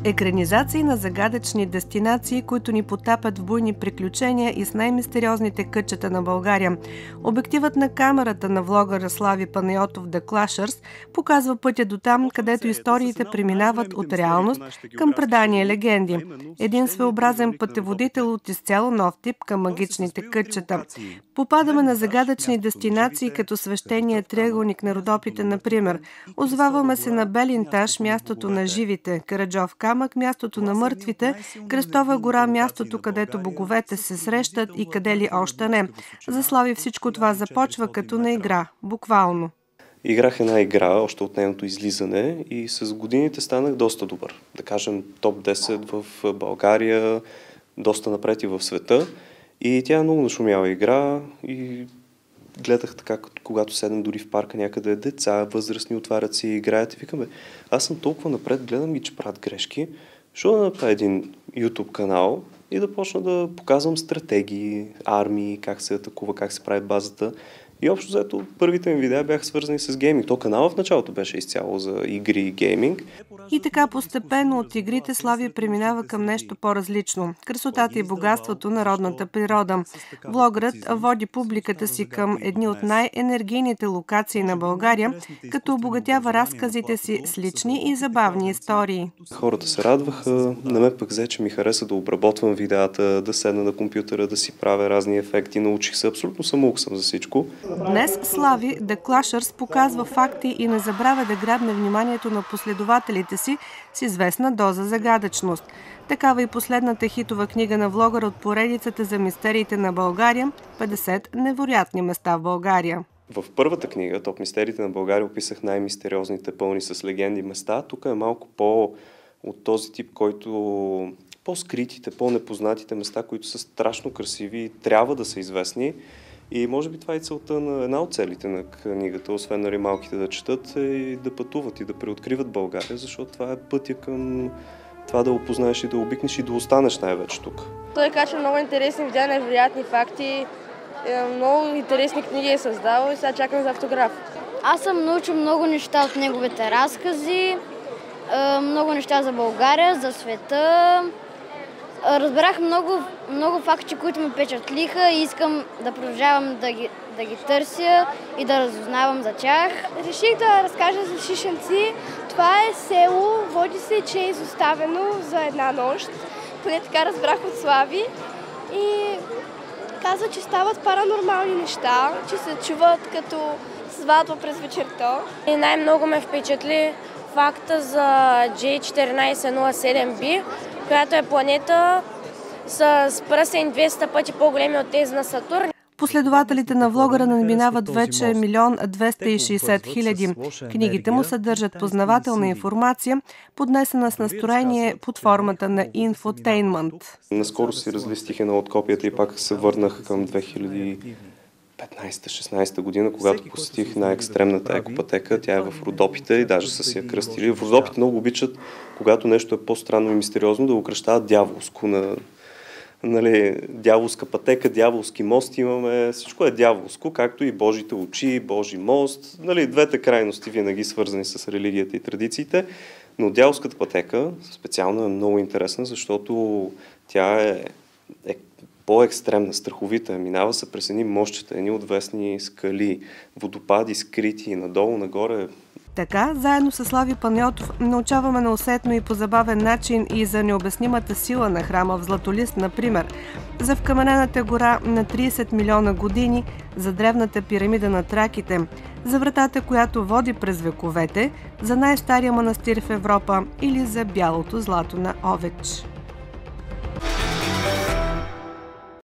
Екранизации на загадъчни дестинации, които ни потапят в буйни приключения и с най-мистериозните кътчета на България. Обективът на камерата на влогъра Слави Панайотов The Clashers показва пътя до там, където историите преминават от реалност към предания легенди. Един своеобразен пътеводител от изцяло нов тип към магичните кътчета. Попадаме на загадъчни дестинации, като свещения триъгълник на Родопите, например. Озваваме се на Белинташ, мястото на живите, Караджов камък, мястото на мъртвите, Кръстова гора, мястото, където боговете се срещат и къде ли още не. За Слави всичко това започва като на игра, буквално. Играх една игра още от нейното излизане и с годините станах доста добър. Да кажем топ 10 в България, доста напред и в света. И тя е много нашумяла игра и гледах така, когато седам дори в парка някъде, деца, възрастни отварят си и играят и викаме, аз съм толкова напред, гледам ги, че правят грешки, защо да направя един YouTube канал и да почна да показвам стратегии, армии, как се атакува, как се прави базата. И общо взето първите ми видеа бяха свързани с гейминг. То канала в началото беше изцяло за игри и гейминг. И така постепенно от игрите Слави преминава към нещо по-различно. Красотата и богатството на родната природа. Влогърът води публиката си към едни от най-енергийните локации на България, като обогатява разказите си с лични и забавни истории. Хората се радваха, на мен пък взе, че ми хареса да обработвам видеята, да седна на компютъра, да си правя разни ефекти. Научих се, абсолютно самоук съм за всичко. Днес Слави The Clashers показва факти и не забравя да грабне вниманието на последователите си с известна доза загадъчност. Такава и последната хитова книга на влогъра от поредицата за мистериите на България – 50 невероятни места в България. В първата книга, Топ мистериите на България, описах най-мистериозните, пълни с легенди места. Тук е малко от този тип, който по-скритите, по-непознатите места, които са страшно красиви и трябва да са известни. И може би това е целта на една от целите на книгата, освен малките да четат, и да пътуват и да преоткриват България, защото това е пътя към това да опознаеш и да обикнеш и да останеш най-вече тук. Той качва много интересни видеа, невероятни факти, много интересни книги е създал и сега чакам за автограф. Аз съм научил много неща от неговите разкази, много неща за България, за света. Разбрах много факти, които ме впечатлиха и искам да продължавам да ги търся и да разузнавам за тях. Реших да разкажа за Шишенци. Това е село, води се, че е изоставено за една нощ. Поне така разбрах от Слави. И казва, че стават паранормални неща, че се чуват като сватба през вечерта. И най-много ме впечатли факта за J1407b, която е планета с пръсен 200 пъти по-големи от тези на Сатурн. Последователите на влогъра надминават вече 1 260 000. Книгите му съдържат познавателна информация, поднесена с настроение под формата на инфотейнмент. Наскоро си разлистих една от копията и пак се върнах към 2015-16 година, когато посетих най-екстремната екопътека. Тя е в Родопите и даже са си я кръстили. В Родопите много обичат, когато нещо е по-странно и мистериозно, да го кръщават дяволско. Дяволска пътека, дяволски мост имаме. Всичко е дяволско, както и Божите очи, Божи мост. Двете крайности винаги свързани с религията и традициите. Но дяволската пътека специално е много интересна, защото тя е по-екстремна, страховита. Минава се през едни мостчета, едни отвесни скали, водопади скрити, надолу, нагоре. Така, заедно с Слави Панайотов научаваме неусетно и по забавен начин и за необяснимата сила на храма в Златолист, например, за вкаменената гора на 30 милиона години, за древната пирамида на Траките, за вратата, която води през вековете, за най-стария манастир в Европа или за бялото злато на Овеч.